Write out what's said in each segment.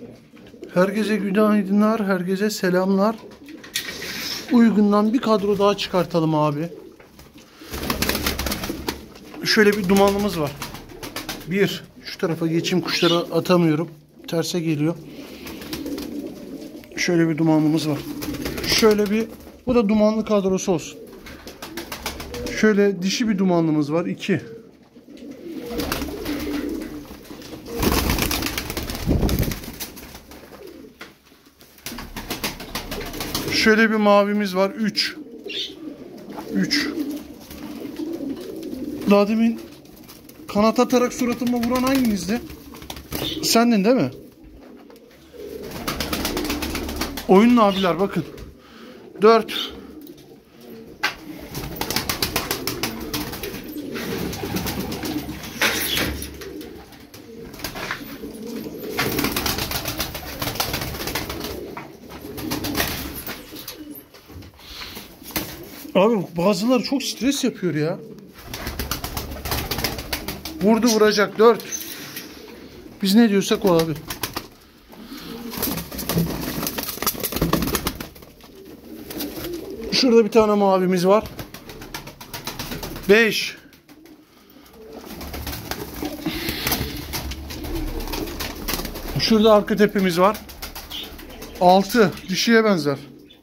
Herkese günaydınlar, herkese selamlar. Uygundan bir kadro daha çıkartalım abi. Şöyle bir dumanımız var. Bir, şu tarafa geçeyim, kuşları atamıyorum. Terse geliyor. Şöyle bir dumanımız var. Şöyle bir, bu da dumanlı kadrosu olsun. Şöyle dişi bir dumanlımız var. 2. Şöyle bir mavimiz var. 3. Daha demin kanat atarak suratıma vuran hanginizdi? Sendin değil mi? Oyunlu abiler bakın. 4. Abi bazıları çok stres yapıyor ya. Vurdu vuracak 4. Biz ne diyorsak o abi. Şurada bir tane mavimiz var. 5. Şurada arka tepemiz var. 6. Dişiye benzer.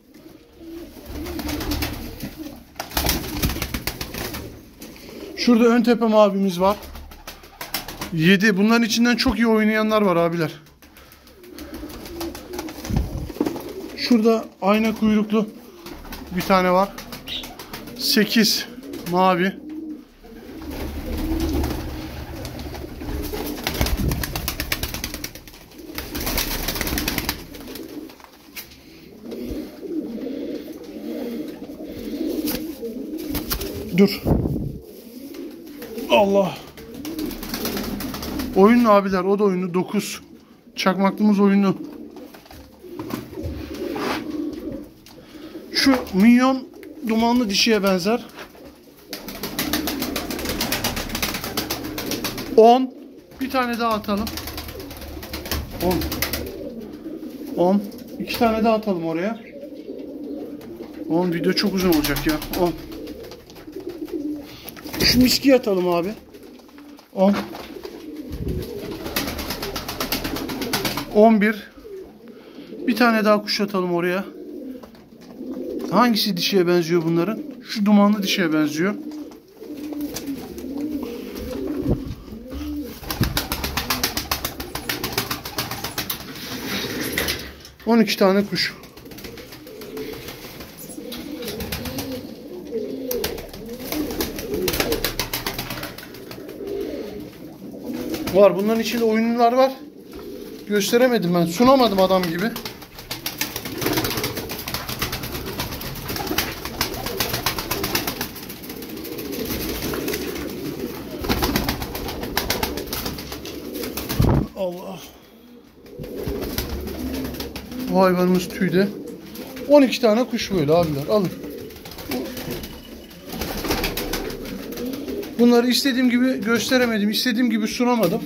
Şurada ön tepe mavimiz var. 7. Bunların içinden çok iyi oynayanlar var abiler. Şurada ayna kuyruklu bir tane var. 8. Mavi. Dur. Allah. Oyunlu abiler, o da oyunlu. 9. Çakmaklımız oyunlu. Şu minyon dumanlı dişiye benzer. 10. Bir tane daha atalım. 10. 2 tane daha atalım oraya. 10. Video çok uzun olacak ya. 10. Şu miskiyi atalım abi. 10. 11. Bir tane daha kuş atalım oraya. Hangisi dişiye benziyor bunların? Şu dumanlı dişiye benziyor. ...12 tane kuş. Var. Bunların içinde oyunlular var. Gösteremedim ben. Sunamadım adam gibi. Allah. Bu hayvanımız tüyde. 12 tane kuş böyle abiler. Alın. Bunları istediğim gibi gösteremedim. İstediğim gibi sunamadım.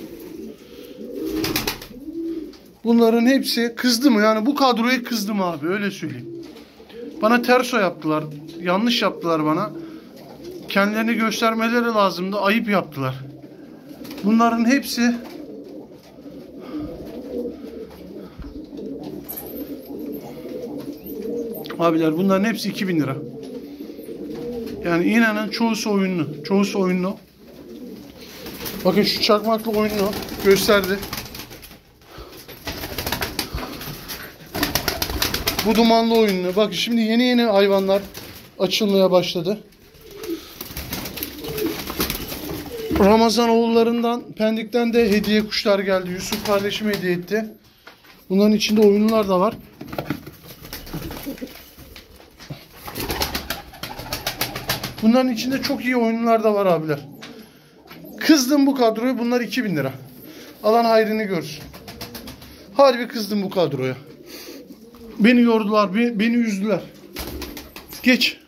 Bunların hepsi kızdı mı? Yani bu kadroya kızdım abi. Öyle söyleyeyim. Bana terso yaptılar. Yanlış yaptılar bana. Kendilerini göstermeleri lazımdı. Ayıp yaptılar. Bunların hepsi abiler, bunların hepsi 2000 lira. Yani inanın çoğusu oyunlu. Çoğusu oyunlu. Bakın şu çakmaklı oyunlu. Gösterdi. Bu dumanlı oyunlu. Bakın şimdi yeni hayvanlar açılmaya başladı. Ramazan oğullarından Pendik'ten de hediye kuşlar geldi. Yusuf kardeşim hediye etti. Bunların içinde oyunlular da var. Bunların içinde çok iyi oyunlar da var abiler. Kızdım bu kadroya. Bunlar 2000 lira. Alan hayrını görsün. Harbi kızdım bu kadroya. Beni yordular. Beni üzdüler. Geç.